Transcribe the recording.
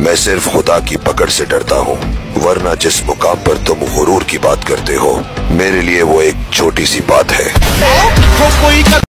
मैं सिर्फ खुदा की पकड़ से डरता हूँ, वरना जिस मुकाम पर तुम गुरूर की बात करते हो, मेरे लिए वो एक छोटी सी बात है।